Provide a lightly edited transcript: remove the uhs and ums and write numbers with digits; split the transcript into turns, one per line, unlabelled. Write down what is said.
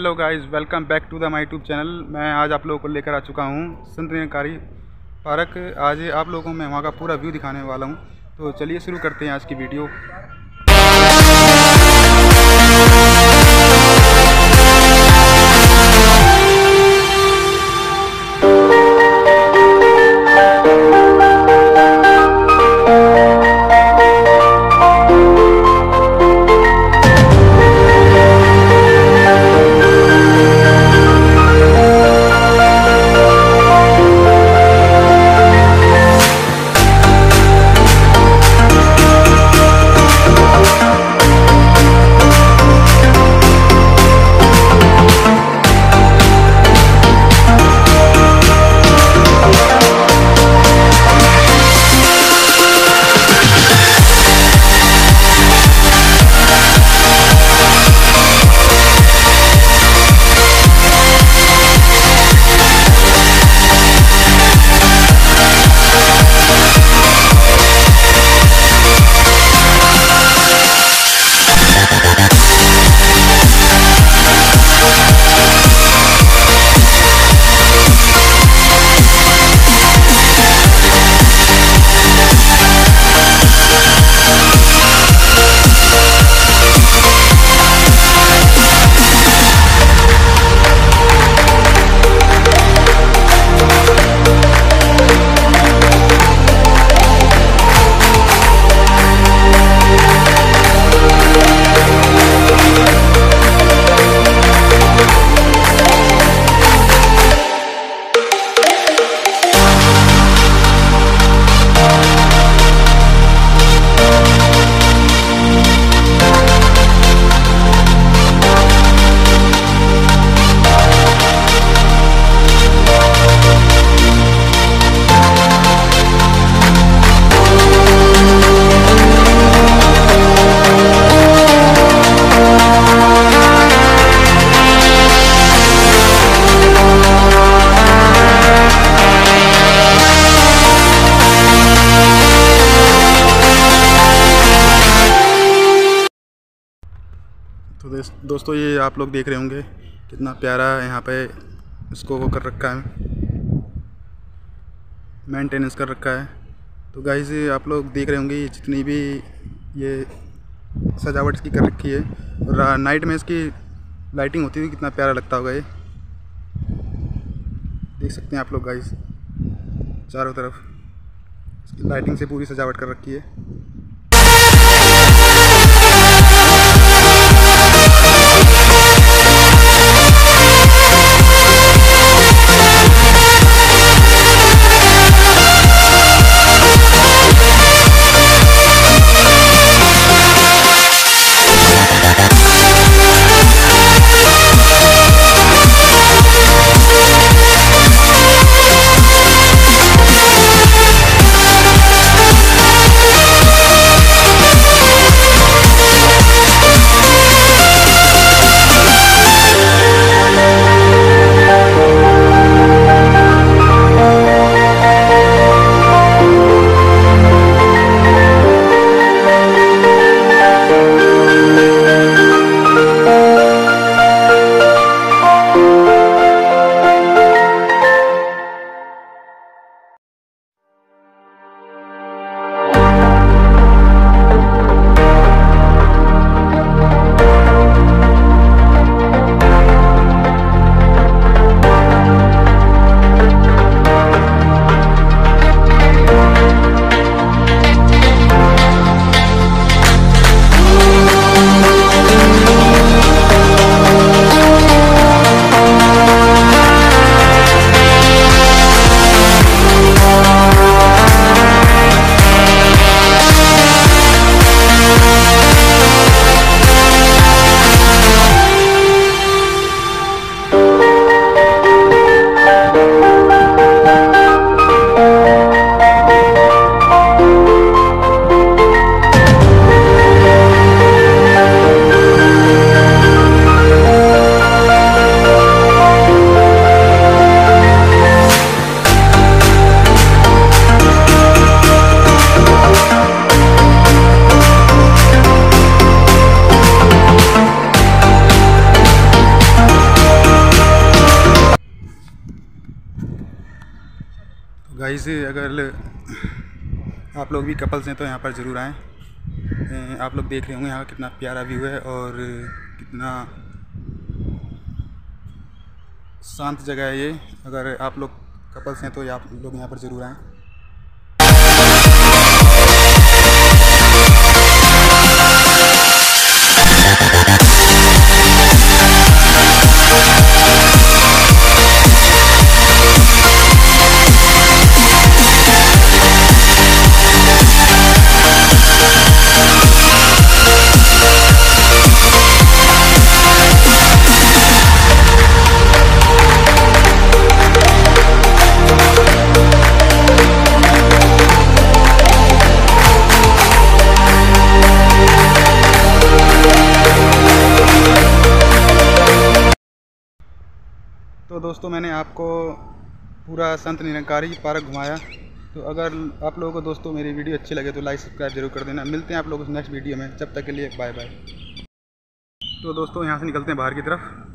Hello guys, welcome back to the my YouTube channel. मैं आज आप लोगों को लेकर आ चुका हूँ संत निरंकारी पार्क। आज आप लोगों को मैं वहाँ का पूरा व्यू दिखाने वाला हूँ। तो चलिए शुरू करते हैं आज की वीडियो। तो दोस्तों, ये आप लोग देख रहे होंगे कितना प्यारा यहाँ पे इसको वो कर रखा है, मेंटेनेंस कर रखा है। तो गाइस, आप लोग देख रहे होंगे जितनी भी ये सजावट इसकी कर रखी है, और नाइट में इसकी लाइटिंग होती हुई कितना प्यारा लगता होगा। ये देख सकते हैं आप लोग गाइस, चारों तरफ इसकी लाइटिंग से पूरी सजावट कर रखी है। गाइस अगर आप लोग भी कपल्स हैं तो यहाँ पर ज़रूर आएँ। आप लोग देख रहे होंगे यहाँ कितना प्यारा व्यू है और कितना शांत जगह है ये। अगर आप लोग कपल्स हैं तो आप लोग यहाँ पर ज़रूर आएँ। तो दोस्तों मैंने आपको पूरा संत निरंकारी पार्क घुमाया। तो अगर आप लोगों को दोस्तों मेरी वीडियो अच्छी लगे तो लाइक सब्सक्राइब जरूर कर देना। मिलते हैं आप लोगों को नेक्स्ट वीडियो में, जब तक के लिए बाय बाय। तो दोस्तों यहाँ से निकलते हैं बाहर की तरफ।